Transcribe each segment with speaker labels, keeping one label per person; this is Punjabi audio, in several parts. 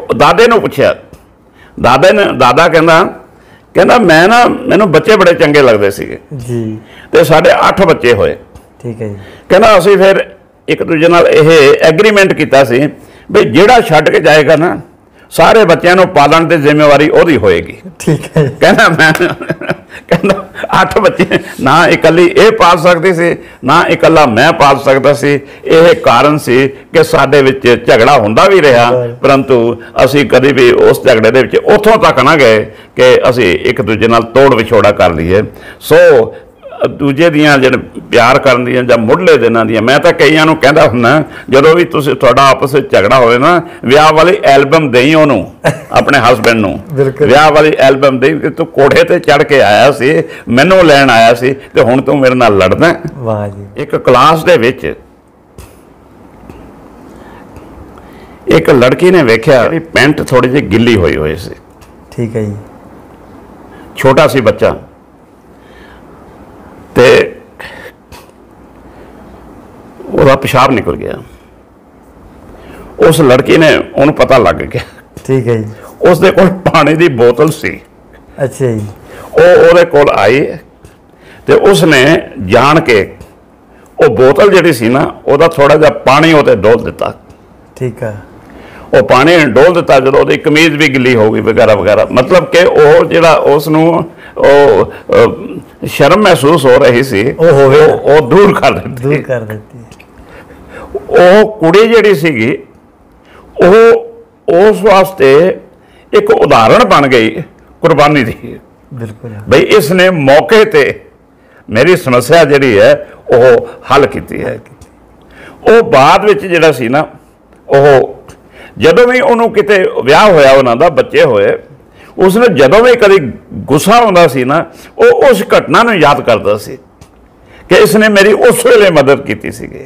Speaker 1: दादे नूं पुछया, दादा कहंदा मैं ना मैनूं बच्चे बड़े चंगे लगदे सीगे
Speaker 2: जी,
Speaker 1: ते साडे 8 बच्चे होए।
Speaker 2: ठीक है जी।
Speaker 1: कहंदा असीं फिर एक दूजे नाल इह एग्रीमेंट कीता सी भी जिहड़ा छड्ड के जाएगा ना सारे बच्चों नूं पालण दी जिम्मेवारी ओहदी होएगी।
Speaker 2: ठीक है।
Speaker 1: कहना मैं कहना 8 बच्चे ना इकल्ली ये पाल सकती सी ना इकल्ला मैं पाल सकता सी। यह कारण सी कि साडे विच झगड़ा हुंदा भी रहा, परंतु असी कभी भी उस झगड़े दे विच उत्थों तक ना गए कि असी एक दूजे नाल तोड़ विछोड़ा कर लीए। सो दूजे दियां जिहड़े प्यार करन दियां जां मुढ़ले दिनां दियां मैं तां कईयां नूं कहंदा हुंदा जदों भी तुसीं तुहाडा आपस विच झगड़ा होवे ना विआह वाली एल्बम देई उहनूं अपने हसबैंड नूं, विआह वाली एल्बम देई कि तूं कोठे ते चढ़ के आया सी, मैनूं लैण आया सी ते हुण तूं मेरे नाल लड़दा।
Speaker 2: वाह जी।
Speaker 1: एक क्लास दे विच एक लड़की ने वेख्या कि पैंट थोड़ी जी गिल्ली होई सी।
Speaker 2: ठीक है जी।
Speaker 1: छोटा सी बच्चा ते उसका पेशाब निकल गया। उस लड़की ने उन्हें पता लग गया।
Speaker 2: ठीक है जी।
Speaker 1: उसदे कोल पानी दी बोतल सी।
Speaker 2: अच्छा जी।
Speaker 1: ਉਹਦੇ ਕੋਲ आई ते उसने जान के वो बोतल जिहड़ी सी ना ਉਹਦਾ थोड़ा जिहा पानी उते डोल दिता।
Speaker 2: ठीक है।
Speaker 1: वो पानी डोल दिता जो ਉਹਦੀ कमीज भी गिली हो गई वगैरह वगैरह, मतलब कि वो जिहड़ा उसनूं शर्म महसूस हो रही सी वो दूर कर देती। वो कुड़ी जिहड़ी सीगी उस वास्ते एक उदाहरण बन गई कुर्बानी दी।
Speaker 2: बिल्कुल
Speaker 1: भाई इसने मौके ते मेरी समस्या जिहड़ी है वो हल की है। वो बाद विच जिहड़ा सी ना वो जदों भी उन्होंने किते विआह होया उन्हां दा बच्चे होए उसने जदों भी कभी गुस्सा आउंदा सी ना वो उस घटना नूं याद करदा सी कि इसने मेरी उस वेले मदद की सीगी।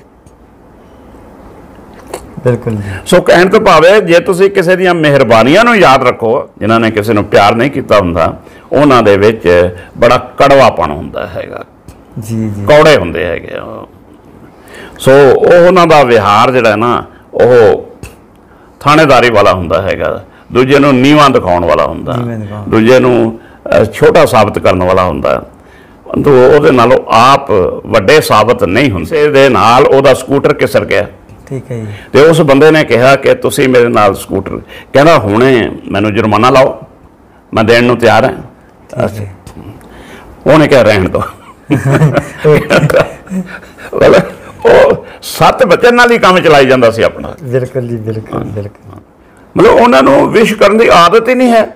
Speaker 2: बिल्कुल।
Speaker 1: सो कहण तो भावे जे तुसीं किसी दीयां मेहरबानियां नूं याद रखो जिन्हां ने किसी नूं प्यार नहीं कीता हुंदा उन्हां दे विच बड़ा कड़वापन हुंदा हैगा
Speaker 2: जी जी,
Speaker 1: कौड़े हुंदे हैगे। सो उन्हां दा विहार जिहड़ा ना वो थाणेदारी वाला हुंदा हैगा, दूजे नूं नीवां दिखाउण वाला हुंदा, दूजे नूं छोटा साबित करने वाला हुंदा, तो ਉਹਦੇ ਨਾਲੋਂ आप ਵੱਡੇ साबित नहीं ਹੁੰਦੇ। ਇਹਦੇ ਨਾਲ ਉਹਦਾ ਸਕੂਟਰ ਕਿਸਰ ਗਿਆ।
Speaker 2: ठीक है जी।
Speaker 1: ਤੇ ਉਸ ਬੰਦੇ ਨੇ ਕਿਹਾ ਕਿ ਤੁਸੀਂ ਮੇਰੇ ਨਾਲ ਸਕੂਟਰ, ਕਹਿੰਦਾ ਹੁਣੇ ਮੈਨੂੰ ਜੁਰਮਾਨਾ ਲਾਓ ਮੈਂ ਦੇਣ ਨੂੰ ਤਿਆਰ ਹਾਂ। ਉਹਨੇ ਕਿਹਾ ਰਹਿਣ ਦੋ। ਉਹ 7 ਬੱਚਿਆਂ ਨਾਲ ਹੀ ਕੰਮ ਚਲਾਈ ਜਾਂਦਾ ਸੀ ਆਪਣਾ।
Speaker 2: बिल्कुल जी, बिल्कुल बिल्कुल।
Speaker 1: मतलब उन्होंने विश करने की आदत ही नहीं है।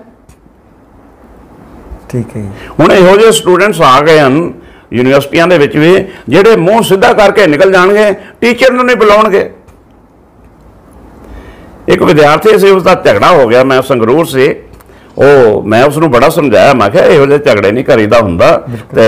Speaker 2: ठीक है।
Speaker 1: हुण इहो ਜਿਹੇ स्टूडेंट्स आ गए हैं यूनिवर्सिटियां दे विच भी ਜਿਹੜੇ ਮੂੰਹ ਸਿੱਧਾ ਕਰਕੇ निकल जाणगे, टीचर ਨੂੰ नहीं बुलाउणगे। एक विद्यार्थी से उसका झगड़ा हो गया, मैं संगरूर से मैं उसनूं बड़ा समझाया, मैं कहा इहो ਜਿਹੇ झगड़े नहीं करीदा हुंदा ते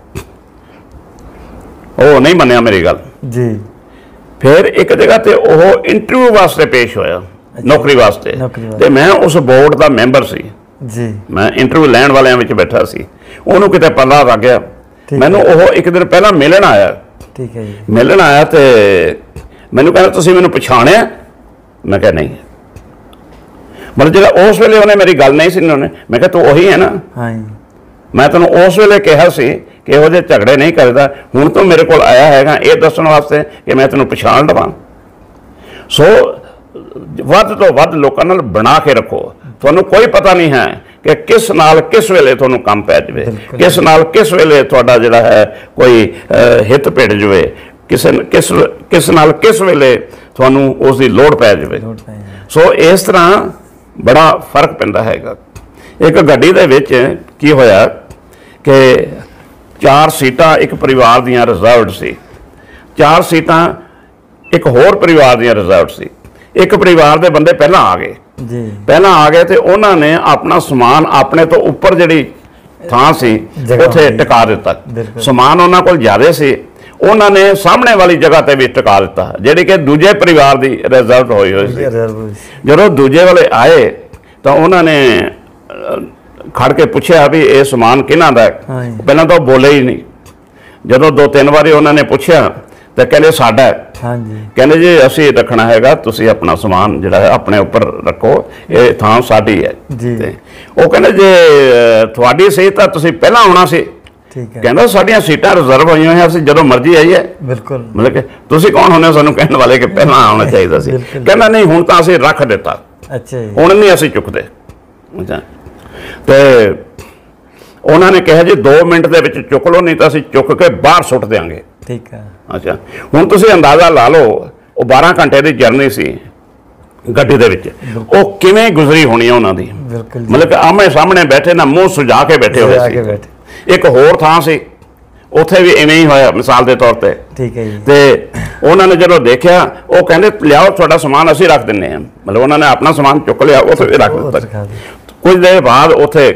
Speaker 1: ਉਹ नहीं मन्निया मेरी गल
Speaker 2: जी।
Speaker 1: फिर एक जगह ते ਉਹ इंटरव्यू वास्ते पेश होया नौकरी वास्ते ते मैं उस बोर्ड का मैंबर सी
Speaker 2: जी।
Speaker 1: मैं इंटरव्यू लैण वालियां विच बैठा सी, उहनूं किते पता लग गया। मैनूं ओह एक दिन पहला मिलण आया। ठीक है जी। मिलण आया ते मैनूं कहंदा तुसीं मैनूं पछाणिआ? मैं कहा नहीं। मतलब जिहड़ा उस वेले उहने मेरी गल नहीं सी उन्होंने, मैं कहा तू उही है ना? हाँ जी। मैं तैनूं उस वेले कहा सी कि इहो ਜਿਹੇ झगड़े नहीं करदा, हुण तूं मेरे कोल आया हैगा ये दस्सण वास्ते कि मैं तैनूं पछाण लवां। सो ਵੱਧ ਤੋਂ ਵੱਧ ਲੋਕਾਂ ਨਾਲ ਬਣਾ ਕੇ ਰੱਖੋ। ਤੁਹਾਨੂੰ ਕੋਈ ਪਤਾ ਨਹੀਂ ਹੈ कि किस नाल किस वेले तुहानूं काम पै जावे, किस नाल किस वेले तुहाडा जिहड़ा है कोई हित भिड़ जावे, किस नाल किस वेले तुहानूं उस दी लोड़ पै जावे। सो इस तरह बड़ा फर्क पैंदा हैगा। एक गड्डी दे विच की होया कि 4 सीटां एक परिवार दियां रिजर्वड सी, 4 सीटां एक होर परिवार दियां रिजर्वड सी। एक परिवार के बंदे पहला आ गए जी, पहला आ गए तो उन्होंने अपना समान अपने तो उपर जी थां सी उत्थे टिका दिता। समान उन्होंने कोल ज़्यादा सी, उन्होंने सामने वाली जगह पर भी टिका दिता जिहड़ी कि दूजे परिवार की रिजर्व होई हुई सी। जो दूजे वाले आए तो उन्होंने खड़ के पूछा भी ये समान किन्हां दा है? पहला तो बोले ही नहीं। जो 2-3 बारी उन्होंने पूछा ਤੇ ਕਹਿੰਦੇ ਸਾਡਾ
Speaker 2: हाँ जी
Speaker 1: ਕਹਿੰਦੇ ਜੀ ਅਸੀਂ ਰੱਖਣਾ ਹੈਗਾ, ਤੁਸੀਂ ਆਪਣਾ ਸਮਾਨ ਜਿਹੜਾ ਹੈ ਆਪਣੇ ਉੱਪਰ ਰੱਖੋ, ਇਹ ਥਾਂ ਸਾਡੀ ਹੈ।
Speaker 2: ਜੀ।
Speaker 1: ਤੇ ਉਹ ਕਹਿੰਦੇ ਜੇ ਤੁਹਾਡੀ ਸੀ ਤਾਂ ਤੁਸੀਂ ਪਹਿਲਾਂ ਆਉਣਾ ਸੀ।
Speaker 2: ठीक है।
Speaker 1: ਕਹਿੰਦਾ ਸਾਡੀਆਂ ਸੀਟਾਂ ਰਿਜ਼ਰਵ ਹੋਈਆਂ ਹੋਈਆਂ, ਅਸੀਂ ਜਦੋਂ ਮਰਜ਼ੀ ਆਈਏ।
Speaker 2: बिल्कुल।
Speaker 1: ਮਤਲਬ ਕਿ ਤੁਸੀਂ ਕੌਣ ਹੁੰਦੇ ਹੋ ਸਾਨੂੰ ਕਹਿਣ ਵਾਲੇ ਕਿ ਪਹਿਲਾਂ ਆਉਣਾ ਚਾਹੀਦਾ ਸੀ। ਕਹਿੰਦਾ ਨਹੀਂ, ਹੁਣ ਤਾਂ ਅਸੀਂ ਰੱਖ ਦਿੱਤਾ,
Speaker 2: अच्छा जी।
Speaker 1: ਹੁਣ ਨਹੀਂ ਅਸੀਂ ਚੁੱਕਦੇ। ਅੱਛਾ, ਤੇ ਉਹਨਾਂ ਨੇ ਕਿਹਾ ਜੀ 2 ਮਿੰਟ ਦੇ ਵਿੱਚ ਚੁੱਕ ਲਓ, ਨਹੀਂ ਤਾਂ ਅਸੀਂ ਚੁੱਕ ਕੇ ਬਾਹਰ ਸੁੱਟ ਦਿਆਂਗੇ।
Speaker 2: ठीक है।
Speaker 1: ਅੱਛਾ, ਹੁਣ ਤੁਸੀਂ ਅੰਦਾਜ਼ਾ ਲਾ ਲਓ ਉਹ 12 ਘੰਟੇ ਦੀ ਜਰਨੀ ਸੀ ਗੱਡੀ ਦੇ ਵਿੱਚ, ਉਹ ਕਿਵੇਂ ਗੁਜ਼ਰੀ ਹੋਣੀ ਉਹਨਾਂ ਦੀ।
Speaker 2: बिल्कुल जी।
Speaker 1: ਮਤਲਬ ਕਿ ਆਮਣੇ ਸਾਹਮਣੇ ਬੈਠੇ ਨਾ, ਮੂੰਹ ਸੁਜਾ ਕੇ ਬੈਠੇ ਹੋਏ
Speaker 2: सुजा के
Speaker 1: ਸੀ।
Speaker 2: बैठे।
Speaker 1: ਇੱਕ ਹੋਰ ਥਾਂ ਸੀ, ਉੱਥੇ ਵੀ ਇਵੇਂ ਹੀ ਹੋਇਆ ਮਿਸਾਲ ਦੇ ਤੌਰ ਤੇ।
Speaker 2: ठीक है जी।
Speaker 1: ਤੇ ਉਹਨਾਂ ਨੇ ਜਦੋਂ ਦੇਖਿਆ, ਉਹ ਕਹਿੰਦੇ ਲਿਆਓ ਤੁਹਾਡਾ ਸਮਾਨ ਅਸੀਂ ਰੱਖ ਦਿੰਨੇ ਆ। ਮਤਲਬ ਉਹਨਾਂ ਨੇ ਆਪਣਾ ਸਮਾਨ ਚੁੱਕ ਲਿਆ, ਉੱਥੇ ਵੀ ਰੱਖ ਦਿੱਤਾ।
Speaker 2: रखा दिया।
Speaker 1: ਕੁਝ ਦੇਰ ਬਾਅਦ ਉੱਥੇ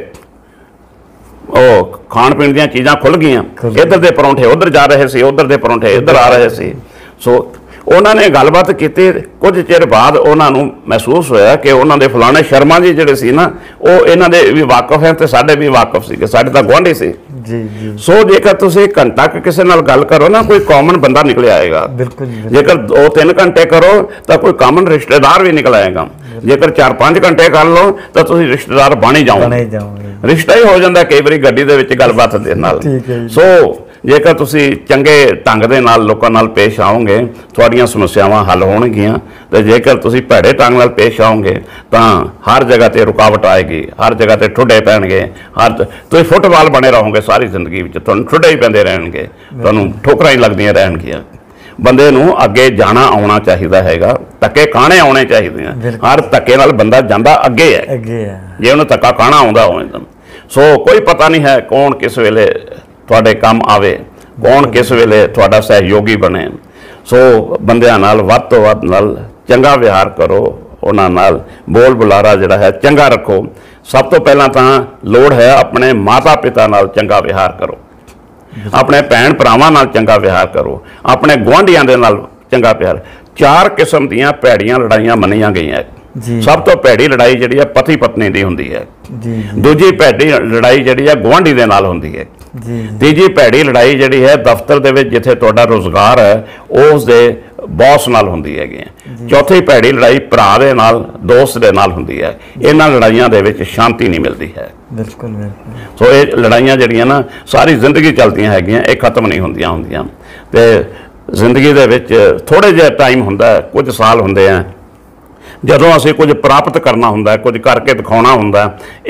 Speaker 1: ਉਹ ਖਾਣ ਪੀਣ ਦੀਆਂ ਚੀਜ਼ਾਂ ਖੁੱਲ ਗਈਆਂ। ਇੱਧਰ ਦੇ ਪਰੌਂਠੇ ਉੱਧਰ ਜਾ ਰਹੇ ਸੀ, ਉੱਧਰ ਦੇ ਪਰੌਂਠੇ ਇੱਧਰ ਆ ਰਹੇ ਸੀ। ਸੋ ਉਹਨਾਂ ਨੇ ਗੱਲਬਾਤ ਕੀਤੀ। ਕੁਝ ਚਿਰ ਬਾਅਦ ਉਹਨਾਂ ਨੂੰ ਮਹਿਸੂਸ ਹੋਇਆ ਕਿ ਉਹਨਾਂ ਦੇ ਫਲਾਣੇ ਸ਼ਰਮਾ ਜੀ ਜਿਹੜੇ ਸੀ ਨਾ, ਉਹ ਇਹਨਾਂ ਦੇ ਵੀ ਵਾਕਫ ਹੈ ਤੇ ਸਾਡੇ ਵੀ ਵਾਕਫ ਸੀਗੇ, ਸਾਡੇ ਤਾਂ ਗੁਆਂਢੀ ਸੀ।
Speaker 2: जी जी।
Speaker 1: ਸੋ ਜੇਕਰ ਤੁਸੀਂ ਘੰਟਾ ਕਿਸੇ ਨਾਲ ਗੱਲ ਕਰੋ ਨਾ, ਕੋਈ ਕਾਮਨ ਬੰਦਾ ਨਿਕਲ ਆਏਗਾ।
Speaker 2: बिल्कुल जी।
Speaker 1: ਜੇਕਰ 2-3 ਘੰਟੇ ਕਰੋ ਤਾਂ ਕੋਈ ਕਾਮਨ ਰਿਸ਼ਤੇਦਾਰ ਵੀ ਨਿਕਲ ਆਏਗਾ। ਜੇਕਰ 4-5 ਘੰਟੇ ਕਰ ਲਓ ਤਾਂ ਤੁਸੀਂ ਰਿਸ਼ਤੇਦਾਰ ਬਣ ਹੀ ਜਾਓਗੇ।
Speaker 2: बने जाओगे।
Speaker 1: ਰਿਸ਼ਤਾ ਹੀ ਹੋ ਜਾਂਦਾ ਕਈ ਵਾਰੀ ਗੱਡੀ ਦੇ ਵਿੱਚ ਗੱਲਬਾਤ ਦੇ ਨਾਲ।
Speaker 2: ਠੀਕ ਹੈ ਜੀ।
Speaker 1: ਸੋ ਜੇਕਰ ਤੁਸੀਂ ਚੰਗੇ ਢੰਗ ਦੇ ਨਾਲ ਲੋਕਾਂ ਨਾਲ ਪੇਸ਼ ਆਓਗੇ, ਤੁਹਾਡੀਆਂ ਸਮੱਸਿਆਵਾਂ ਹੱਲ ਹੋਣਗੀਆਂ। ਤੇ ਜੇਕਰ ਤੁਸੀਂ ਭੈੜੇ ਢੰਗ ਨਾਲ ਪੇਸ਼ ਆਓਗੇ ਤਾਂ ਹਰ ਜਗ੍ਹਾ ਤੇ ਰੁਕਾਵਟ ਆਏਗੀ, ਹਰ ਜਗ੍ਹਾ ਤੇ ਠੁੱਡੇ ਪੈਣਗੇ। ਤੁਸੀਂ ਫੁੱਟਬਾਲ ਬਣੇ ਰਹੋਗੇ ਸਾਰੀ ਜ਼ਿੰਦਗੀ ਵਿੱਚ, ਤੁਹਾਨੂੰ ਠੁੱਡੇ ਹੀ ਪੈਂਦੇ ਰਹਿਣਗੇ, ਤੁਹਾਨੂੰ ਠੋਕਰਾਂ ਹੀ ਲੱਗਦੀਆਂ ਰਹਿਣਗੀਆਂ। ਬੰਦੇ ਨੂੰ ਅੱਗੇ ਜਾਣਾ ਆਉਣਾ ਚਾਹੀਦਾ ਹੈਗਾ, ਧੱਕੇ ਖਾਣੇ ਆਉਣੇ ਚਾਹੀਦੇ ਆ। ਹਰ ਧੱਕੇ ਨਾਲ ਬੰਦਾ ਜਾਂਦਾ ਅੱਗੇ ਹੈ,
Speaker 2: ਅੱਗੇ ਹੈ।
Speaker 1: ਜੇ ਉਹਨੂੰ ਧੱਕਾ ਖਾਣਾ ਆਉਂਦਾ ਹੋਵੇ ਤਾਂ। ਸੋ ਕੋਈ ਪਤਾ ਨਹੀਂ ਹੈ ਕੌਣ ਕਿਸ ਵੇਲੇ ਤੁਹਾਡੇ ਕੰਮ ਆਵੇ, ਕੌਣ ਕਿਸ ਵੇਲੇ ਤੁਹਾਡਾ ਸਹਿਯੋਗੀ ਬਣੇ। ਸੋ ਬੰਦਿਆਂ ਨਾਲ ਵੱਧ ਤੋਂ ਵੱਧ ਨਾਲ ਚੰਗਾ ਵਿਹਾਰ ਕਰੋ, ਉਹਨਾਂ ਨਾਲ ਬੋਲ ਬੁਲਾਰਾ ਜਿਹੜਾ ਹੈ ਚੰਗਾ ਰੱਖੋ। ਸਭ ਤੋਂ ਪਹਿਲਾਂ ਤਾਂ ਲੋੜ ਹੈ ਆਪਣੇ ਮਾਤਾ ਪਿਤਾ ਨਾਲ ਚੰਗਾ ਵਿਹਾਰ ਕਰੋ, ਆਪਣੇ ਭੈਣ ਭਰਾਵਾਂ ਨਾਲ ਚੰਗਾ ਵਿਹਾਰ ਕਰੋ, ਆਪਣੇ ਗੁਆਂਢੀਆਂ ਦੇ ਨਾਲ ਚੰਗਾ ਪਿਆਰ। 4 ਕਿਸਮ ਦੀਆਂ ਭੈੜੀਆਂ ਲੜਾਈਆਂ ਮੰਨੀਆਂ ਗਈਆਂ। ਸਭ ਤੋਂ ਭੈੜੀ ਲੜਾਈ ਜਿਹੜੀ ਹੈ ਪਤੀ ਪਤਨੀ ਦੀ ਹੁੰਦੀ ਹੈ। ਦੂਜੀ ਭੈੜੀ ਲੜਾਈ ਜਿਹੜੀ ਹੈ ਗੁਆਂਢੀ ਦੇ ਨਾਲ ਹੁੰਦੀ ਹੈ। ਤੀਜੀ ਭੈੜੀ ਲੜਾਈ ਜਿਹੜੀ ਹੈ ਦਫ਼ਤਰ ਦੇ ਵਿੱਚ ਜਿੱਥੇ ਤੁਹਾਡਾ ਰੁਜ਼ਗਾਰ ਹੈ ਉਸ ਦੇ ਬੌਸ ਨਾਲ ਹੁੰਦੀ ਹੈਗੀ। ਚੌਥੀ ਭੈੜੀ ਲੜਾਈ ਭਰਾ ਦੇ ਨਾਲ, ਦੋਸਤ ਦੇ ਨਾਲ ਹੁੰਦੀ ਹੈ। ਇਹਨਾਂ ਲੜਾਈਆਂ ਦੇ ਵਿੱਚ ਸ਼ਾਂਤੀ ਨਹੀਂ ਮਿਲਦੀ ਹੈ।
Speaker 2: ਬਿਲਕੁਲ ਬਿਲਕੁਲ।
Speaker 1: ਸੋ ਇਹ ਲੜਾਈਆਂ ਜਿਹੜੀਆਂ ਨਾ ਸਾਰੀ ਜ਼ਿੰਦਗੀ ਚੱਲਦੀਆਂ ਹੈਗੀਆਂ, ਇਹ ਖਤਮ ਨਹੀਂ ਹੁੰਦੀਆਂ। ਤੇ ਜ਼ਿੰਦਗੀ ਦੇ ਵਿੱਚ ਥੋੜ੍ਹੇ ਜਿਹਾ ਟਾਈਮ ਹੁੰਦਾ, ਕੁਝ ਸਾਲ ਹੁੰਦੇ ਆ ਜਦੋਂ ਅਸੀਂ ਕੁਝ ਪ੍ਰਾਪਤ ਕਰਨਾ ਹੁੰਦਾ, ਕੁਝ ਕਰਕੇ ਦਿਖਾਉਣਾ ਹੁੰਦਾ।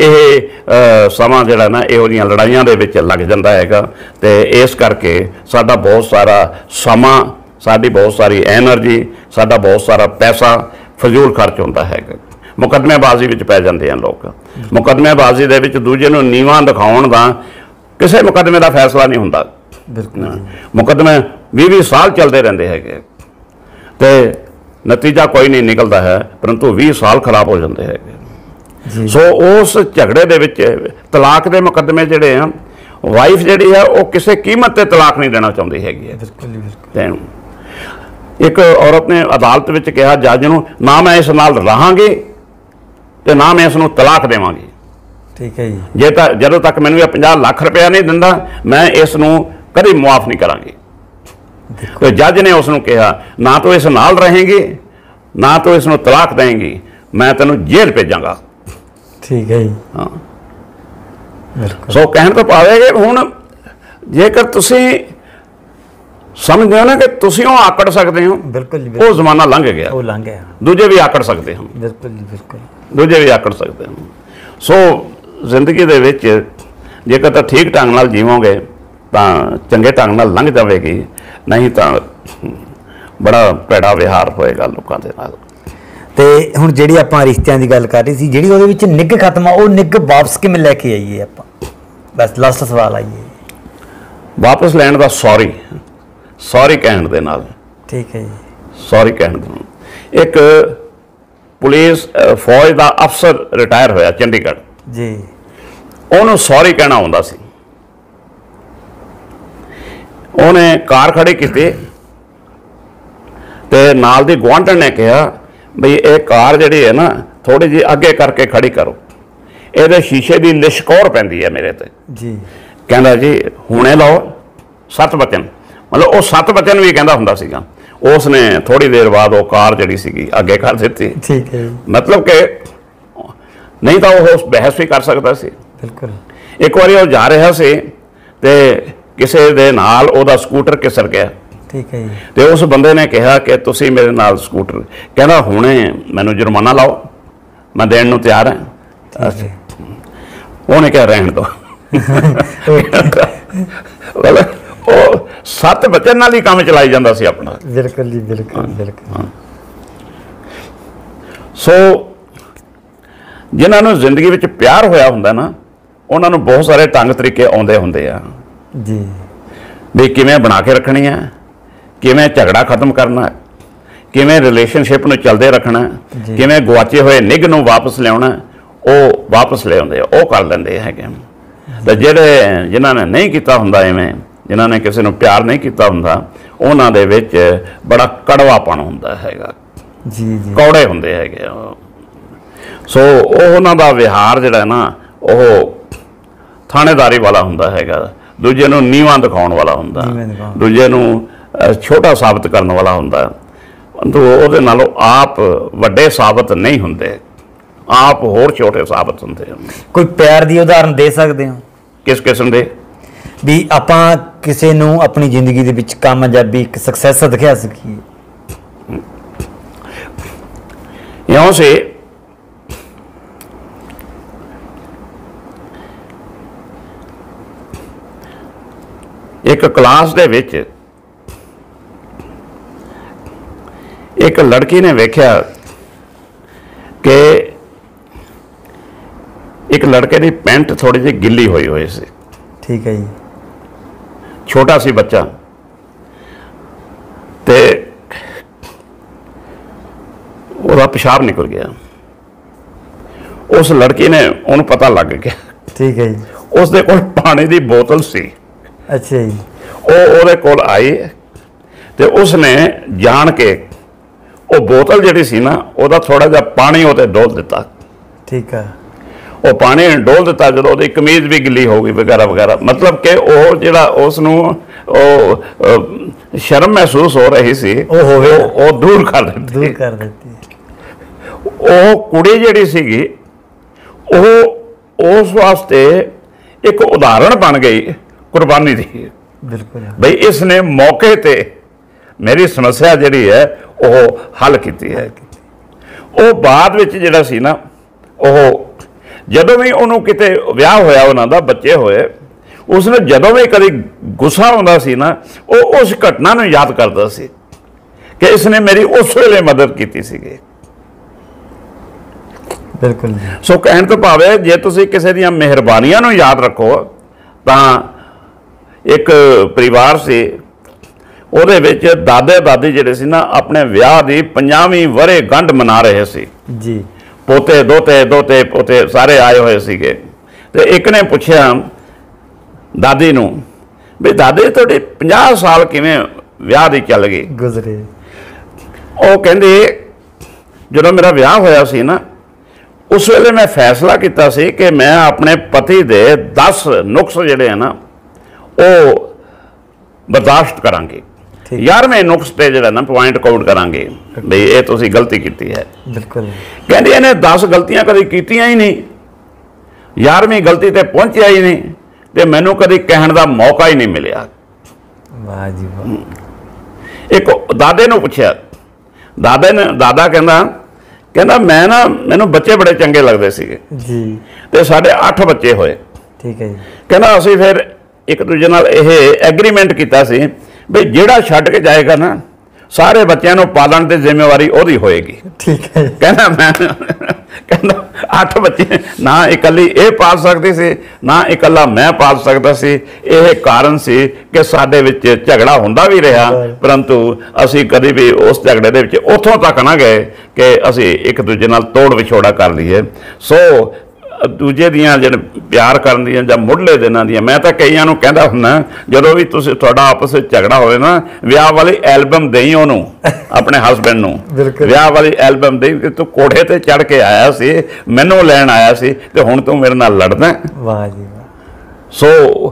Speaker 1: ਇਹ ਸਮਾਂ ਜਿਹੜਾ ਨਾ ਇਹੋ ਜਿਹੀਆਂ ਲੜਾਈਆਂ ਦੇ ਵਿੱਚ ਲੱਗ ਜਾਂਦਾ ਹੈਗਾ। ਤੇ ਇਸ ਕਰਕੇ ਸਾਡਾ ਬਹੁਤ ਸਾਰਾ ਸਮਾਂ, ਸਾਡੀ ਬਹੁਤ ਸਾਰੀ ਐਨਰਜੀ, ਸਾਡਾ ਬਹੁਤ ਸਾਰਾ ਪੈਸਾ ਫਜ਼ੂਲ ਖਰਚ ਹੁੰਦਾ ਹੈਗਾ। ਮੁਕੱਦਮੇਬਾਜ਼ੀ ਵਿੱਚ ਪੈ ਜਾਂਦੇ ਆ ਲੋਕ। ਮੁਕੱਦਮੇਬਾਜ਼ੀ ਦੇ ਵਿੱਚ ਦੂਜੇ ਨੂੰ ਨੀਵਾਂ ਦਿਖਾਉਣ ਦਾ ਕਿਸੇ ਮੁਕੱਦਮੇ ਦਾ ਫੈਸਲਾ ਨਹੀਂ ਹੁੰਦਾ। ਮੁਕੱਦਮੇ 20-20 ਸਾਲ ਚੱਲਦੇ ਰਹਿੰਦੇ ਹੈਗੇ ਤੇ ਨਤੀਜਾ ਕੋਈ ਨਹੀਂ ਨਿਕਲਦਾ ਹੈ, ਪਰੰਤੂ 20 ਸਾਲ ਖਰਾਬ ਹੋ ਜਾਂਦੇ ਹੈਗੇ। ਸੋ ਉਸ ਝਗੜੇ ਦੇ ਵਿੱਚ ਤਲਾਕ ਦੇ ਮੁਕੱਦਮੇ ਜਿਹੜੇ ਆ, ਵਾਈਫ ਜਿਹੜੀ ਹੈ ਉਹ ਕਿਸੇ ਕੀਮਤ ਤੇ ਤਲਾਕ ਨਹੀਂ ਦੇਣਾ ਚਾਹੁੰਦੀ ਹੈਗੀ ਹੈ। ਇੱਕ ਔਰਤ ਨੇ ਅਦਾਲਤ ਵਿੱਚ ਕਿਹਾ ਜੱਜ ਨੂੰ, ਨਾ ਮੈਂ ਇਸ ਨਾਲ ਰਹਾਂਗੀ ਤੇ ਨਾ ਮੈਂ ਇਸ ਨੂੰ ਤਲਾਕ ਦੇਵਾਂਗੀ।
Speaker 2: ਠੀਕ ਹੈ ਜੀ।
Speaker 1: ਜੇ ਤਾਂ ਜਦੋਂ ਤੱਕ ਮੈਨੂੰ ਇਹ 50 ਲੱਖ ਰੁਪਇਆ ਨਹੀਂ ਦਿੰਦਾ ਮੈਂ ਇਸ ਨੂੰ ਕਦੀ ਮੁਆਫ ਨਹੀਂ ਕਰਾਂਗੀ। ਤੇ ਜੱਜ ਨੇ ਉਸ ਨੂੰ ਕਿਹਾ, ਨਾ ਤੂੰ ਇਸ ਨਾਲ ਰਹੇਂਗੀ, ਨਾ ਤੂੰ ਇਸ ਨੂੰ ਤਲਾਕ ਦੇਂਗੀ, ਮੈਂ ਤੈਨੂੰ ਜੇਲ੍ਹ ਭੇਜਾਂਗਾ।
Speaker 2: ਠੀਕ ਹੈ ਜੀ।
Speaker 1: ਹਾਂ। ਸੋ ਕਹਿਣ ਤੋਂ ਭਾਵੇਂ ਹੁਣ ਜੇਕਰ ਤੁਸੀਂ ਸਮਝਦੇ ਹੋ ਨਾ ਕਿ ਤੁਸੀਂ ਉਹ ਆਕੜ ਸਕਦੇ ਹੋ,
Speaker 2: ਬਿਲਕੁਲ ਜੀ,
Speaker 1: ਉਹ ਜ਼ਮਾਨਾ ਲੰਘ ਗਿਆ।
Speaker 2: ਉਹ ਲੰਘ ਗਿਆ।
Speaker 1: ਦੂਜੇ ਵੀ ਆਕੜ ਸਕਦੇ ਹਨ।
Speaker 2: ਬਿਲਕੁਲ ਜੀ, ਬਿਲਕੁਲ।
Speaker 1: ਦੂਜੇ ਵੀ ਆਕੜ ਸਕਦੇ ਹਨ। ਸੋ ਜ਼ਿੰਦਗੀ ਦੇ ਵਿੱਚ ਜੇਕਰ ਤਾਂ ਠੀਕ ਢੰਗ ਨਾਲ ਜੀਵੋਗੇ ਤਾਂ ਚੰਗੇ ਢੰਗ ਨਾਲ ਲੰਘ ਜਾਵੇਗੀ, ਨਹੀਂ ਤਾਂ ਬੜਾ ਭੈੜਾ ਵਿਹਾਰ ਹੋਏਗਾ ਲੋਕਾਂ ਦੇ ਨਾਲ।
Speaker 2: ਤੇ ਹੁਣ ਜਿਹੜੀ ਆਪਾਂ ਰਿਸ਼ਤਿਆਂ ਦੀ ਗੱਲ ਕਰ ਰਹੇ ਸੀ, ਜਿਹੜੀ ਉਹਦੇ ਵਿੱਚ ਨਿੱਘ ਖਤਮ ਆ, ਉਹ ਨਿੱਘ ਵਾਪਸ ਕਿਵੇਂ ਲੈ ਕੇ ਆਈਏ ਆਪਾਂ? ਬਸ ਲਾਸਟ ਸਵਾਲ ਆਈਏ
Speaker 1: ਵਾਪਸ ਲੈਣ ਦਾ। ਸੌਰੀ ਕਹਿਣ ਦੇ ਨਾਲ।
Speaker 2: ਠੀਕ ਹੈ ਜੀ।
Speaker 1: ਸੌਰੀ ਕਹਿਣ ਦੇ ਨਾਲ। ਇੱਕ ਪੁਲਿਸ ਫੌਜ ਦਾ ਅਫਸਰ ਰਿਟਾਇਰ ਹੋਇਆ ਚੰਡੀਗੜ੍ਹ
Speaker 2: ਜੀ।
Speaker 1: ਉਹਨੂੰ ਸੌਰੀ ਕਹਿਣਾ ਆਉਂਦਾ ਸੀ। ਉਹਨੇ ਕਾਰ ਖੜੀ ਕੀਤੀ ਤੇ ਨਾਲ ਦੀ ਗੁਆਂਢਣ ਨੇ ਕਿਹਾ ਬਈ ਇਹ ਕਾਰ ਜਿਹੜੀ ਹੈ ਨਾ ਥੋੜੀ ਜਿਹੀ ਅੱਗੇ ਕਰਕੇ ਖੜੀ ਕਰੋ, ਇਹਦੇ ਸ਼ੀਸ਼ੇ ਦੀ ਲਿਸ਼ਕੌਰ ਪੈਂਦੀ ਹੈ ਮੇਰੇ ਤੇ।
Speaker 2: ਜੀ।
Speaker 1: ਕਹਿੰਦਾ ਜੀ ਹੁਣੇ ਲਾਓ 7 ਵਚਨ, मतलब वो 7 बच्चों भी कहता हुंदा सीगा। उसने थोड़ी देर बाद वो कार जिहड़ी सीगी अगे कर दी।
Speaker 2: ठीक है।
Speaker 1: मतलब कि नहीं तो वो बहस भी कर सकता सी।
Speaker 2: बिल्कुल।
Speaker 1: एक बार वो जा रहा सी ते किसी दे नाल ओदा स्कूटर किसर गया।
Speaker 2: ठीक है।
Speaker 1: तो उस बंदे ने कहा कि तुसी मेरे नाल स्कूटर, कहना हुणे मैनू जुर्माना लाओ, मैं देण नूं तैयार हां। उन्हें कहा रहन दो। मतलब वो 7 बच्चों नाल ही काम चलाई जाता सी अपना।
Speaker 2: बिल्कुल जी, बिल्कुल बिल्कुल।
Speaker 1: सो जिन्होंने जिंदगी में प्यार होया हुंदा ना, उन्होंने बहुत सारे ढंग तरीके आउंदे हुंदे आ
Speaker 2: जी,
Speaker 1: भी किवें बना के रखनी है, किवें झगड़ा खत्म करना, किवें रिलेशनशिप नूं चलदे रखना, किवें गुआचे हुए निग नूं वापस लियाउणा, वो वापस ले आउंदे, वो कर लैंदे हैगे। ते जिहड़े जिन्हां ने नहीं कीता हुंदा इवें, जिन्हां ने किसी नूं प्यार नहीं कीता हुंदा, उन्हां दे विच बड़ा कड़वापन हुंदा हैगा
Speaker 2: जी जी,
Speaker 1: कौड़े हुंदे हैगे। सो उन्हां दा विहार जिहड़ा ना वो थाणेदारी वाला हुंदा हैगा, दूजे नूं नीवां दिखाउण वाला हुंदा, दूजे नूं छोटा साबित करने वाला हुंदा। तो ਉਹਦੇ ਨਾਲੋਂ आप ਵੱਡੇ ਸਾਬਤ नहीं ਹੁੰਦੇ, आप ਹੋਰ ਛੋਟੇ ਸਾਬਤ ਹੁੰਦੇ।
Speaker 2: ਕੋਈ ਪਿਆਰ ਦੀ ਉਦਾਹਰਨ ਦੇ ਸਕਦੇ ਹੋ?
Speaker 1: ਕਿਸ ਕਿਸਮ ਦੇ?
Speaker 2: ਵੀ ਆਪਾਂ ਕਿਸੇ ਨੂੰ ਆਪਣੀ ਜ਼ਿੰਦਗੀ ਦੇ ਵਿੱਚ ਕਾਮਯਾਬੀ, ਇੱਕ ਸਕਸੈਸ ਦਿਖਾ ਸਕੀਏ।
Speaker 1: ਇਉਂ ਸੇ ਇੱਕ ਕਲਾਸ ਦੇ ਵਿੱਚ एक लड़की ने वेख्या कि एक लड़के की पैंट थोड़ी जी गिली हुई सी।
Speaker 2: ठीक है जी।
Speaker 1: छोटा सी बच्चा ते उसका पेशाब निकल गया। उस लड़की ने उन्हें पता लग गया।
Speaker 2: ठीक है जी।
Speaker 1: उसदे कोल पानी की बोतल सी।
Speaker 2: अच्छा जी।
Speaker 1: वो कोल आई ते उसने जान के वो बोतल जिहड़ी सी ना, ਉਹਦਾ थोड़ा जिहा पानी उते डोल दिता।
Speaker 2: ठीक है।
Speaker 1: वो पानी डोल दिता, जो ਉਹਦੀ कमीज भी गिली हो गई वगैरह वगैरह, मतलब कि वो जिहड़ा उसनूं शर्म महसूस हो रही सी, वो दूर कर दी। वो कुड़ी जिहड़ी सीगी वो उस वास्ते एक उदाहरण बन गई कुर्बानी दी। बिल्कुल भाई इसने मौके ते मेरी समस्या जिहड़ी है वो हल की है। वो बाद विच जिहड़ा सी ना, वो जदों भी उन्होंने किते विआह होया, उन्हां दा बच्चे होए, उसने जदों भी कभी गुस्सा आउंदा सी ना, वो उस घटना नूं याद करदा सी कि इसने मेरी उस वेले मदद की सीगी। बिल्कुल। सो कहण तो भावे जे तुसीं किसी दीयां मेहरबानियां नूं याद रखो, तां एक परिवार से ਉਹਦੇ ਵਿੱਚ ਦਾਦੇ ਦਾਦੀ ਜਿਹੜੇ ਸੀ ਨਾ ਆਪਣੇ ਵਿਆਹ ਦੀ 50ਵੀਂ ਵਰ੍ਹੇ ਗੰਢ ਮਨਾ ਰਹੇ ਸੀ ਜੀ। ਪੋਤੇ ਦੋਤੇ ਪੋਤੇ ਸਾਰੇ ਆਏ ਹੋਏ ਸੀਗੇ। ਤੇ ਇੱਕ ਨੇ ਪੁੱਛਿਆ ਦਾਦੀ ਨੂੰ ਵੀ ਦਾਦੀ ਤੁਹਾਡੇ 50 ਸਾਲ ਕਿਵੇਂ ਵਿਆਹ ਦੀ ਚੱਲ ਗਈ ਗੁਜ਼ਰੇ? ਉਹ ਕਹਿੰਦੇ ਜਦੋਂ ਮੇਰਾ ਵਿਆਹ ਹੋਇਆ ਸੀ ਨਾ, ਉਸ ਵੇਲੇ ਮੈਂ ਫੈਸਲਾ ਕੀਤਾ ਸੀ ਕਿ ਮੈਂ ਆਪਣੇ ਪਤੀ ਦੇ 10 ਨੁਕਸ ਜਿਹੜੇ ਆ ਨਾ ਉਹ ਬਰਦਾਸ਼ਤ ਕਰਾਂਗੇ। 11वें नुक्स पे जो ना पॉइंट काउंट करांगे भी ये तुसी गलती की है। बिल्कुल। कहते इन्हें 10 गलतियां कभी कीतियां ही नहीं, 11वीं गलती ते पहुंचिया ही नहीं, तो मैनू कभी कहने का मौका ही नहीं मिलिया। वाह जी वाह। एक दादे नूं पुछया, दादा कहना मैं ना मैनू बच्चे बड़े चंगे लगते सी जी, तो साढ़े 8 बच्चे होए। ठीक है जी। कहना असीं फिर एक दूजे नाल यह एग्रीमेंट किया सी भी जिहड़ा छड्ड के जाएगा ना, सारे बच्चों को पालन की जिम्मेवारी ओदी होएगी। ठीक है। कहना मैं कहना 8 बच्चे ना इकली ये पाल सकती सी, ना इकला मैं पाल सकता सी। यह कारण सी कि साडे विच झगड़ा हुंदा भी रहा, परंतु असी कभी भी उस झगड़े दे विच उत्थों तक ना गए कि असी एक दूजे नाल तोड़ विछोड़ा कर लीए। सो दूजे दियां जिहड़े प्यार करन दियां जां मुढ़ले दिनां दियां, मैं तो कईयां नूं कहंदा हुंदा जदों भी तुसीं तुहाडा आपस विच झगड़ा होवे ना, विआह वाली एल्बम देई ओनूं अपने हसबैंड नूं, विआह वाली एल्बम देई कि तूं कोठे ते चढ़ के आया सी, मैनूं लैण आया सी ते हुण तूं मेरे नाल लड़दा। वाह जी वाह। सो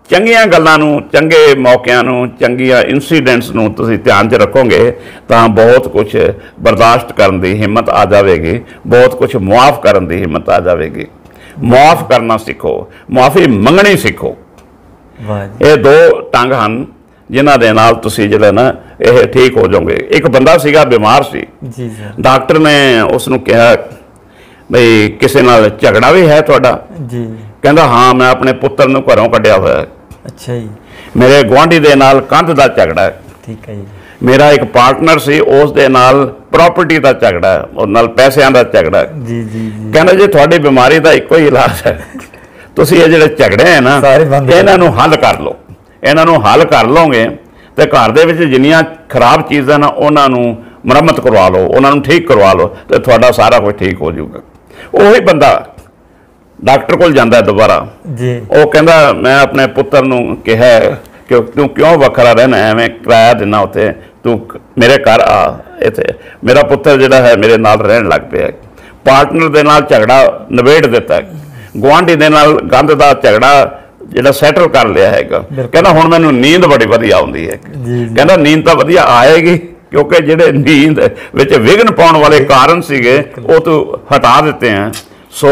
Speaker 1: ਚੰਗੀਆਂ ਗੱਲਾਂ ਨੂੰ, ਚੰਗੇ ਮੌਕਿਆਂ ਨੂੰ, ਚੰਗੀਆਂ ਇਨਸੀਡੈਂਟਸ ਨੂੰ ਤੁਸੀਂ ਧਿਆਨ 'ਚ ਰੱਖੋਗੇ ਤਾਂ ਬਹੁਤ ਕੁਝ ਬਰਦਾਸ਼ਤ ਕਰਨ ਦੀ ਹਿੰਮਤ ਆ ਜਾਵੇਗੀ, ਬਹੁਤ ਕੁਝ ਮੁਆਫ ਕਰਨ ਦੀ ਹਿੰਮਤ ਆ ਜਾਵੇਗੀ। ਮੁਆਫ ਕਰਨਾ ਸਿੱਖੋ, ਮੁਆਫੀ ਮੰਗਣੀ ਸਿੱਖੋ। ਇਹ ਦੋ ਢੰਗ ਹਨ ਜਿਨ੍ਹਾਂ ਦੇ ਨਾਲ ਤੁਸੀਂ ਜਿਹੜਾ ਨਾ ਇਹ ਠੀਕ ਹੋ ਜਾਓਗੇ। ਇੱਕ ਬੰਦਾ ਸੀਗਾ, ਬਿਮਾਰ ਸੀ ਜੀ, ਡਾਕਟਰ ਨੇ ਉਸ ਨੂੰ ਕਿਹਾ ਬਈ ਕਿਸੇ ਨਾਲ ਝਗੜਾ ਵੀ ਹੈ ਤੁਹਾਡਾ ਜੀ? ਕਹਿੰਦਾ ਹਾਂ, ਮੈਂ ਆਪਣੇ ਪੁੱਤਰ ਨੂੰ ਘਰੋਂ ਕੱਢਿਆ ਹੋਇਆ। ਅੱਛਾ ਜੀ। ਮੇਰੇ ਗੁਆਂਢੀ ਦੇ ਨਾਲ ਕੰਧ ਦਾ ਝਗੜਾ। ਠੀਕ ਹੈ ਜੀ। ਮੇਰਾ ਇੱਕ ਪਾਰਟਨਰ ਸੀ, ਉਸ ਦੇ ਨਾਲ ਪ੍ਰਾਪਰਟੀ ਦਾ ਝਗੜਾ, ਉਹ ਨਾਲ ਪੈਸਿਆਂ ਦਾ ਝਗੜਾ ਜੀ ਜੀ। ਕਹਿੰਦਾ ਜੀ ਤੁਹਾਡੀ ਬਿਮਾਰੀ ਦਾ ਇੱਕੋ ਹੀ ਇਲਾਜ ਹੈ, ਤੁਸੀਂ ਇਹ ਜਿਹੜੇ ਝਗੜੇ ਹੈ ਨਾ ਇਹਨਾਂ ਨੂੰ ਹੱਲ ਕਰ ਲਓ। ਇਹਨਾਂ ਨੂੰ ਹੱਲ ਕਰ ਲਓਗੇ ਤੇ ਘਰ ਦੇ ਵਿੱਚ ਜਿੰਨੀਆਂ ਖਰਾਬ ਚੀਜ਼ਾਂ ਨਾ ਉਹਨਾਂ ਨੂੰ ਮੁਰੰਮਤ ਕਰਵਾ ਲਓ, ਉਹਨਾਂ ਨੂੰ ਠੀਕ ਕਰਵਾ ਲਓ ਤੇ ਤੁਹਾਡਾ ਸਾਰਾ ਕੁਝ ਠੀਕ ਹੋ ਜਾਊਗਾ। ਉਹੀ ਬੰਦਾ ਡਾਕਟਰ ਕੋਲ ਜਾਂਦਾ ਦੁਬਾਰਾ ਜੀ। ਉਹ ਕਹਿੰਦਾ ਮੈਂ ਆਪਣੇ ਪੁੱਤਰ ਨੂੰ ਕਿਹਾ ਕਿ ਤੂੰ ਕਿਉਂ ਵੱਖਰਾ ਰਹਿਣਾ, ਐਵੇਂ ਕਿਰਾਇਆ ਦੇਣਾ ਉੱਥੇ, ਤੂੰ ਮੇਰੇ ਘਰ ਆ, ਇੱਥੇ ਮੇਰਾ ਪੁੱਤਰ ਜਿਹੜਾ ਹੈ ਮੇਰੇ ਨਾਲ ਰਹਿਣ ਲੱਗ ਪਿਆ। ਪਾਰਟਨਰ ਦੇ ਨਾਲ ਝਗੜਾ ਨਿਬੇੜ ਦਿੱਤਾ, ਗੁਆਂਢੀ ਦੇ ਨਾਲ ਗੰਦ ਦਾ ਝਗੜਾ ਜਿਹੜਾ ਸੈਟਲ ਕਰ ਲਿਆ ਹੈਗਾ। ਕਹਿੰਦਾ ਹੁਣ ਮੈਨੂੰ ਨੀਂਦ ਬੜੀ ਵਧੀਆ ਆਉਂਦੀ ਹੈ। ਕਹਿੰਦਾ ਨੀਂਦ ਤਾਂ ਵਧੀਆ ਆਏਗੀ ਕਿਉਂਕਿ ਜਿਹੜੇ ਨੀਂਦ ਵਿੱਚ ਵਿਘਨ ਪਾਉਣ ਵਾਲੇ ਕਾਰਨ ਸੀਗੇ ਉਹ ਤੂੰ ਹਟਾ ਦਿੱਤੇ ਆ। ਸੋ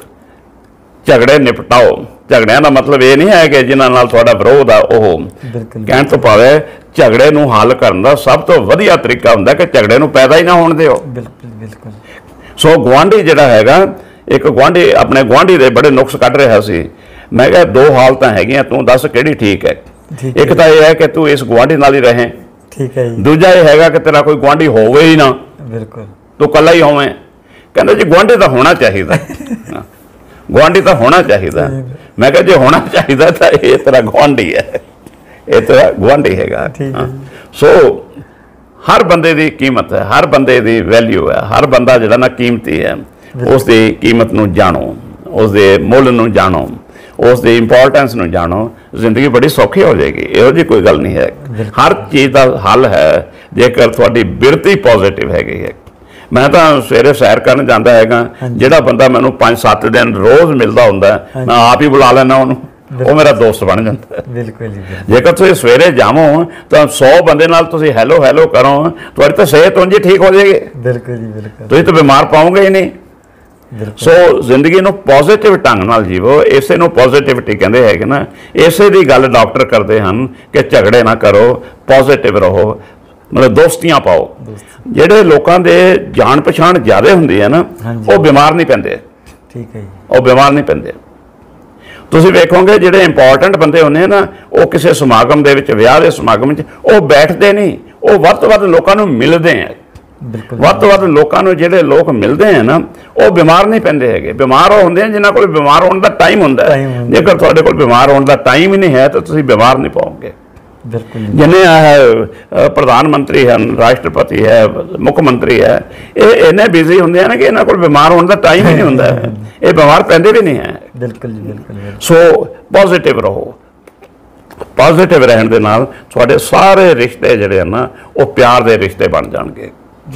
Speaker 1: ਝਗੜੇ ਨਿਪਟਾਓ। ਝਗੜਿਆਂ ਦਾ ਮਤਲਬ ਇਹ ਨਹੀਂ ਹੈ ਕਿ ਜਿਨ੍ਹਾਂ ਨਾਲ ਤੁਹਾਡਾ ਵਿਰੋਧ ਆ ਉਹ ਕਹਿਣ ਤੋਂ ਭਾਵੇਂ ਝਗੜੇ ਨੂੰ ਹੱਲ ਕਰਨ ਦਾ ਸਭ ਤੋਂ ਵਧੀਆ ਤਰੀਕਾ ਹੁੰਦਾ ਕਿ ਝਗੜੇ ਨੂੰ ਪੈਦਾ ਹੀ ਨਾ ਹੋਣ ਦਿਓ। ਬਿਲਕੁਲ ਬਿਲਕੁਲ। ਸੋ ਗੁਆਂਢੀ ਜਿਹੜਾ ਹੈਗਾ, ਇੱਕ ਗੁਆਂਢੀ ਆਪਣੇ ਗੁਆਂਢੀ ਦੇ ਬੜੇ ਨੁਕਸ ਕੱਢ ਰਿਹਾ ਸੀ। ਮੈਂ ਕਿਹਾ ਦੋ ਹਾਲਤਾਂ ਹੈਗੀਆਂ, ਤੂੰ ਦੱਸ ਕਿਹੜੀ ਠੀਕ ਹੈ? ਇੱਕ ਤਾਂ ਇਹ ਹੈ ਕਿ ਤੂੰ ਇਸ ਗੁਆਂਢੀ ਨਾਲ ਹੀ ਰਹੇ, ਠੀਕ ਹੈ ਜੀ। ਦੂਜਾ ਇਹ ਹੈਗਾ ਕਿ ਤੇਰਾ ਕੋਈ ਗੁਆਂਢੀ ਹੋਵੇ ਹੀ ਨਾ, ਬਿਲਕੁਲ ਤੂੰ ਇਕੱਲਾ ਹੀ ਹੋਵੇਂ। ਕਹਿੰਦਾ ਜੀ ਗੁਆਂਢੀ ਤਾਂ ਹੋਣਾ ਚਾਹੀਦਾ, ਗੁਆਂਢੀ ਤਾਂ ਹੋਣਾ ਚਾਹੀਦਾ। ਮੈਂ ਕਿਹਾ ਜੇ ਹੋਣਾ ਚਾਹੀਦਾ ਤਾਂ ਇਹ ਤੇਰਾ ਗੁਆਂਢੀ ਹੈ, ਇਹ ਤੇਰਾ ਗੁਆਂਢੀ ਹੈਗਾ। ਸੋ ਹਰ ਬੰਦੇ ਦੀ ਕੀਮਤ ਹੈ, ਹਰ ਬੰਦੇ ਦੀ ਵੈਲਿਊ ਹੈ, ਹਰ ਬੰਦਾ ਜਿਹੜਾ ਨਾ ਕੀਮਤੀ ਹੈ। ਉਸ ਦੀ ਕੀਮਤ ਨੂੰ ਜਾਣੋ, ਉਸ ਦੇ ਮੁੱਲ ਨੂੰ ਜਾਣੋ, ਉਸ ਦੀ ਇੰਪੋਰਟੈਂਸ ਨੂੰ ਜਾਣੋ, ਜ਼ਿੰਦਗੀ ਬੜੀ ਸੌਖੀ ਹੋ ਜਾਏਗੀ। ਇਹੋ ਜਿਹੀ ਕੋਈ ਗੱਲ ਨਹੀਂ ਹੈ। ਹਰ ਚੀਜ਼ ਦਾ ਹੱਲ ਹੈ ਜੇਕਰ ਤੁਹਾਡੀ ਬਿਰਤੀ ਪੋਜ਼ਿਟਿਵ ਹੈਗੀ ਹੈ। ਮੈਂ ਤਾਂ ਸਵੇਰੇ ਸੈਰ ਕਰਨ ਜਾਂਦਾ ਹੈਗਾ, ਜਿਹੜਾ ਬੰਦਾ ਮੈਨੂੰ 5-7 ਦਿਨ ਰੋਜ਼ ਮਿਲਦਾ ਹੁੰਦਾ ਮੈਂ ਆਪ ਹੀ ਬੁਲਾ ਲੈਣਾ ਉਹਨੂੰ, ਉਹ ਮੇਰਾ ਦੋਸਤ ਬਣ ਜਾਂਦਾ। ਬਿਲਕੁਲ ਜੀ। ਜੇਕਰ ਤੁਸੀਂ ਸਵੇਰੇ ਜਾਵੋ ਤਾਂ 100 ਬੰਦੇ ਨਾਲ ਤੁਸੀਂ ਹੈਲੋ ਹੈਲੋ ਕਰੋ, ਤੁਹਾਡੀ ਤਾਂ ਸਿਹਤ ਉਂਝ ਹੀ ਠੀਕ ਹੋ ਜਾਏਗੀ। ਬਿਲਕੁਲ ਜੀ ਬਿਲਕੁਲ। ਤੁਸੀਂ ਤਾਂ ਬਿਮਾਰ ਪਾਓਗੇ ਹੀ ਨਹੀਂ। ਸੋ ਜ਼ਿੰਦਗੀ ਨੂੰ ਪੋਜ਼ਿਟਿਵ ਢੰਗ ਨਾਲ ਜੀਵੋ, ਇਸੇ ਨੂੰ ਪੋਜ਼ਿਟਿਵਿਟੀ ਕਹਿੰਦੇ ਹੈਗੇ ਨਾ। ਇਸੇ ਦੀ ਗੱਲ ਡਾਕਟਰ ਕਰਦੇ ਹਨ ਕਿ ਝਗੜੇ ਨਾ ਕਰੋ, ਪੋਜ਼ਿਟਿਵ ਰਹੋ, ਮਤਲਬ ਦੋਸਤੀਆਂ ਪਾਓ। ਜਿਹੜੇ ਲੋਕਾਂ ਦੇ ਜਾਣ ਪਛਾਣ ਜ਼ਿਆਦਾ ਹੁੰਦੀ ਹੈ ਨਾ ਉਹ ਬਿਮਾਰ ਨਹੀਂ ਪੈਂਦੇ। ਠੀਕ ਹੈ ਜੀ। ਉਹ ਬਿਮਾਰ ਨਹੀਂ ਪੈਂਦੇ। ਤੁਸੀਂ ਵੇਖੋਗੇ ਜਿਹੜੇ ਇੰਪੋਰਟੈਂਟ ਬੰਦੇ ਹੁੰਦੇ ਨਾ ਉਹ ਕਿਸੇ ਸਮਾਗਮ ਦੇ ਵਿੱਚ, ਵਿਆਹ ਦੇ ਸਮਾਗਮ ਵਿੱਚ ਉਹ ਬੈਠਦੇ ਨਹੀਂ, ਉਹ ਵੱਧ ਤੋਂ ਵੱਧ ਲੋਕਾਂ ਨੂੰ ਮਿਲਦੇ ਆ। ਵੱਧ ਤੋਂ ਵੱਧ ਲੋਕਾਂ ਨੂੰ ਜਿਹੜੇ ਲੋਕ ਮਿਲਦੇ ਆ ਨਾ ਉਹ ਬਿਮਾਰ ਨਹੀਂ ਪੈਂਦੇ ਹੈਗੇ। ਬਿਮਾਰ ਉਹ ਹੁੰਦੇ ਆ ਜਿਨ੍ਹਾਂ ਕੋਲ ਬਿਮਾਰ ਹੋਣ ਦਾ ਟਾਈਮ ਹੁੰਦਾ ਹੈ। ਜੇਕਰ ਤੁਹਾਡੇ ਕੋਲ ਬਿਮਾਰ ਹੋਣ ਦਾ ਟਾਈਮ ਹੀ ਨਹੀਂ ਹੈ ਤਾਂ ਤੁਸੀਂ ਬਿਮਾਰ ਨਹੀਂ ਪਾਓਗੇ। ਜਿੰਨੇ ਪ੍ਰਧਾਨ ਮੰਤਰੀ ਹਨ, ਰਾਸ਼ਟਰਪਤੀ ਹੈ, ਮੁੱਖ ਮੰਤਰੀ ਹੈ, ਇਹ ਇੰਨੇ ਬਿਜ਼ੀ ਹੁੰਦੇ ਆ ਨਾ ਕਿ ਇਹਨਾਂ ਕੋਲ ਬਿਮਾਰ ਹੋਣ ਦਾ ਟਾਈਮ ਹੀ ਨਹੀਂ ਹੁੰਦਾ। ਇਹ ਬਿਮਾਰ ਪੈਂਦੇ ਵੀ ਨਹੀਂ ਹੈ। ਬਿਲਕੁਲ ਜੀ ਬਿਲਕੁਲ। ਸੋ ਪੋਜ਼ਿਟਿਵ ਰਹੋ। ਪੋਜ਼ਿਟਿਵ ਰਹਿਣ ਦੇ ਨਾਲ ਤੁਹਾਡੇ ਸਾਰੇ ਰਿਸ਼ਤੇ ਜਿਹੜੇ ਹਨ ਨਾ ਉਹ ਪਿਆਰ ਦੇ ਰਿਸ਼ਤੇ ਬਣ ਜਾਣਗੇ।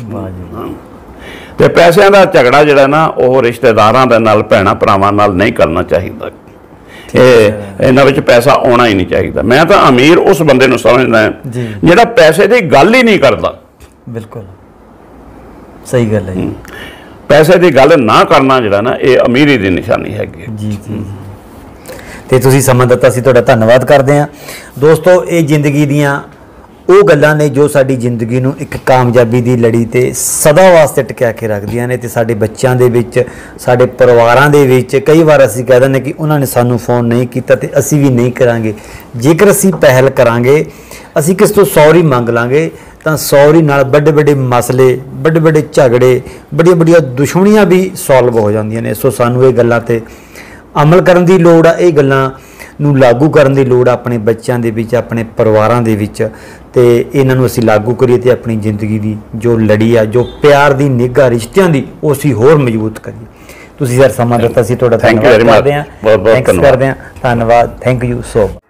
Speaker 1: ਤੇ ਪੈਸਿਆਂ ਦਾ ਝਗੜਾ ਜਿਹੜਾ ਨਾ ਉਹ ਰਿਸ਼ਤੇਦਾਰਾਂ ਦੇ ਨਾਲ, ਭੈਣਾਂ ਭਰਾਵਾਂ ਨਾਲ ਨਹੀਂ ਕਰਨਾ ਚਾਹੀਦਾ। ਇਹਨਾਂ ਵਿੱਚ ਪੈਸਾ ਆਉਣਾ ਹੀ ਨਹੀਂ ਚਾਹੀਦਾ। ਮੈਂ ਤਾਂ ਅਮੀਰ ਉਸ ਬੰਦੇ ਨੂੰ ਸਮਝਦਾ ਜਿਹੜਾ ਪੈਸੇ ਦੀ ਗੱਲ ਹੀ ਨਹੀਂ ਕਰਦਾ। ਬਿਲਕੁਲ ਸਹੀ ਗੱਲ ਹੈ। ਪੈਸੇ ਦੀ ਗੱਲ ਨਾ ਕਰਨਾ ਜਿਹੜਾ ਨਾ ਇਹ ਅਮੀਰੀ ਦੀ ਨਿਸ਼ਾਨੀ ਹੈਗੀ। ਜੀ ਜੀ।
Speaker 2: ਤੇ ਤੁਸੀਂ ਸਮਾਂ ਦਿੱਤਾ, ਅਸੀਂ ਤੁਹਾਡਾ ਧੰਨਵਾਦ ਕਰਦੇ ਹਾਂ। ਦੋਸਤੋ, ਇਹ ਜ਼ਿੰਦਗੀ ਦੀਆਂ ਉਹ ਗੱਲਾਂ ਨੇ ਜੋ ਸਾਡੀ ਜ਼ਿੰਦਗੀ ਨੂੰ ਇੱਕ ਕਾਮਯਾਬੀ ਦੀ ਲੜੀ ਤੇ ਸਦਾ ਵਾਸਤੇ ਟਿਕਾ ਕੇ ਰੱਖਦੀਆਂ ਨੇ। ਤੇ ਸਾਡੇ ਬੱਚਿਆਂ ਦੇ ਵਿੱਚ, ਸਾਡੇ ਪਰਿਵਾਰਾਂ ਦੇ ਵਿੱਚ ਕਈ ਵਾਰ ਅਸੀਂ ਕਹਿ ਦਿੰਦੇ ਕਿ ਉਹਨਾਂ ਨੇ ਸਾਨੂੰ ਫੋਨ ਨਹੀਂ ਕੀਤਾ ਤੇ ਅਸੀਂ ਵੀ ਨਹੀਂ ਕਰਾਂਗੇ। ਜੇਕਰ ਅਸੀਂ ਪਹਿਲ ਕਰਾਂਗੇ, ਅਸੀਂ ਕਿਸ ਤੋਂ ਸੌਰੀ ਮੰਗ ਲਾਂਗੇ ਤਾਂ ਸੌਰੀ ਨਾਲ ਵੱਡੇ ਵੱਡੇ ਮਸਲੇ, ਵੱਡੇ ਵੱਡੇ ਝਗੜੇ, ਬੜੀਆਂ ਬੜੀਆਂ ਦੁਸ਼ਮਣੀਆਂ ਵੀ ਸੋਲਵ ਹੋ ਜਾਂਦੀਆਂ ਨੇ। ਸੋ ਸਾਨੂੰ ਇਹ ਗੱਲਾਂ ਤੇ ਅਮਲ ਕਰਨ ਦੀ ਲੋੜ ਆ, ਇਹ ਗੱਲਾਂ ਨੂੰ ਲਾਗੂ ਕਰਨ ਦੀ ਲੋੜ ਆਪਣੇ ਬੱਚਿਆਂ ਦੇ ਵਿੱਚ, ਆਪਣੇ ਪਰਿਵਾਰਾਂ ਦੇ ਵਿੱਚ। ਤੇ ਇਹਨਾਂ ਨੂੰ ਅਸੀਂ ਲਾਗੂ ਕਰੀਏ ਤੇ ਆਪਣੀ ਜ਼ਿੰਦਗੀ ਦੀ ਜੋ ਲੜੀ ਆ, ਜੋ ਪਿਆਰ ਦੀ ਨਿੱਘਾ ਰਿਸ਼ਤਿਆਂ ਦੀ, ਉਹ ਅਸੀਂ ਹੋਰ ਮਜ਼ਬੂਤ ਕਰੀਏ। ਤੁਸੀਂ ਸਰ ਸਮਾਂ ਦਿੱਤਾ, ਸੀ ਤੁਹਾਡਾ ਧੰਨਵਾਦ ਕਰਦੇ ਹਾਂ। ਥੈਂਕਸ ਕਰਦੇ ਹਾਂ। ਧੰਨਵਾਦ। Thank you so much.